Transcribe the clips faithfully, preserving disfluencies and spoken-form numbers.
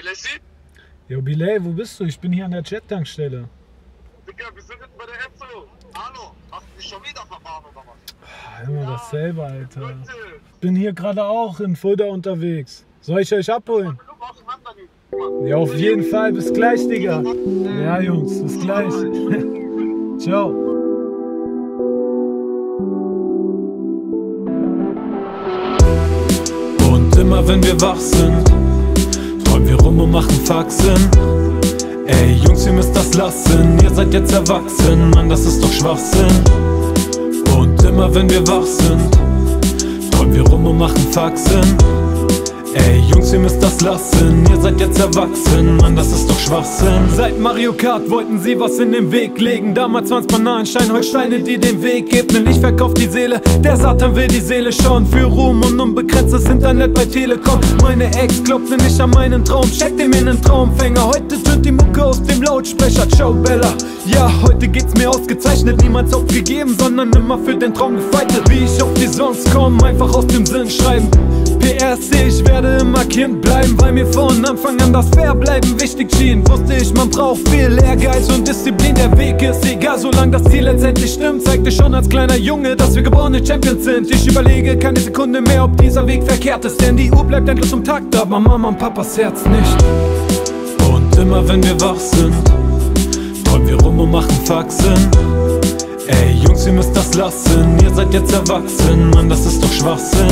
Lessi? Jo, Bilal, wo bist du? Ich bin hier an der Jet-Tankstelle. Digga, wir sind jetzt bei der Enzo. Hallo, hast du mich schon wieder verfahren oder was? Ah, immer Ja, dasselbe, Alter. Leute, Ich bin hier gerade auch in Fulda unterwegs. Soll ich euch abholen? wir auseinandernehmen. Ja, auf jeden Fall. Bis gleich, Digga. Ja, Jungs, bis gleich. Ciao. Und immer wenn wir wach sind, träumen wir rum und machen Faxen. Ey Jungs, ihr müsst das lassen, ihr seid jetzt erwachsen, Mann, das ist doch Schwachsinn. Und immer wenn wir wach sind, träumen wir rum und machen Faxen. Ey Jungs, ihr müsst das lassen, ihr seid jetzt erwachsen, Mann, das ist doch Schwachsinn. Seit Mario Kart wollten sie was in den Weg legen. Damals waren's Bananenstein, Holzsteine, die den Weg ebnen. Ich verkauf die Seele, der Satan will die Seele schauen. Für Ruhm und unbegrenztes Internet bei Telekom. Meine Ex glaubte nicht an meinen Traum, steckte ihm in den Traumfänger. Heute tönt die Mucke aus dem Lautsprecher, ciao Bella. Ja, heute geht's mir ausgezeichnet, niemals aufgegeben, sondern immer für den Traum gefeitet. Wie ich auf die Songs komme, einfach aus dem Sinn schreiben. P S C, ich werde immer Kind bleiben, weil mir von Anfang an das Verbleiben wichtig schien. Wusste ich, man braucht viel Ehrgeiz und Disziplin, der Weg ist egal, solange das Ziel letztendlich stimmt. Zeigte schon als kleiner Junge, dass wir geborene Champions sind. Ich überlege keine Sekunde mehr, ob dieser Weg verkehrt ist, denn die Uhr bleibt endlos im Takt, aber Mama und Papas Herz nicht. Und immer wenn wir wach sind, träumen wir rum und machen Faxen. Ey Jungs, ihr müsst das lassen, ihr seid jetzt erwachsen, Mann, das ist doch Schwachsinn.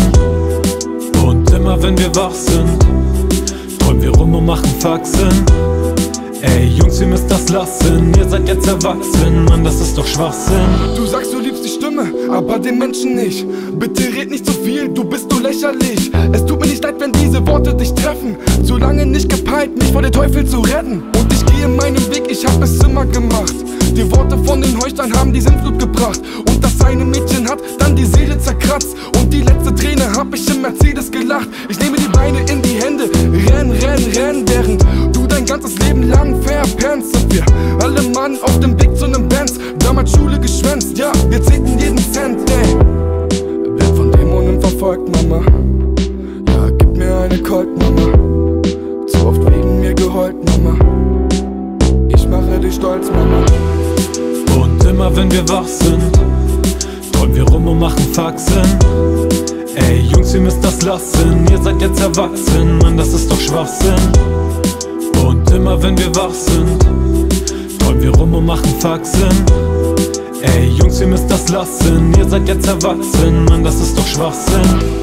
Und immer wenn wir wach sind, träumen wir rum und machen Faxen. Ey Jungs, ihr müsst das lassen, ihr seid jetzt erwachsen, Mann, das ist doch Schwachsinn. Du sagst, du liebst die Stimme, aber den Menschen nicht. Bitte red nicht so viel, du bist nur lächerlich. Es tut mir nicht leid, wenn diese Worte dich treffen. Zu lange nicht gepeilt, mich vor dem Teufel zu retten. Und ich gehe meinen Weg, ich hab es immer gemacht. Die Worte von den Heuchlern haben die Sintflut gebracht. Und das eine Mädchen hat dann die Seele zerkratzt. Und die letzte Träne hab ich im Mercedes gelacht. Ich nehme die Beine in die Hände, renn, renn, renn, während du dein ganzes Leben lang verpennst. Und wir alle Mann auf dem Weg zu nem Benz, damals Schule geschwänzt, ja, wir zählten jeden Cent, ey. Werd von Dämonen verfolgt, Mama. Ja, gib mir eine Colt, Mama. Zu oft wegen mir geheult, Mama. Ich mache dich stolz, Mama. Und immer wenn wir wach sind, träumen wir rum und machen Faxen. Ey Jungs, ihr müsst das lassen, ihr seid jetzt erwachsen, Mann, das ist doch Schwachsinn. Und immer wenn wir wach sind, träumen wir rum und machen Faxen. Ey Jungs, ihr müsst das lassen, ihr seid jetzt erwachsen, Mann, das ist doch Schwachsinn.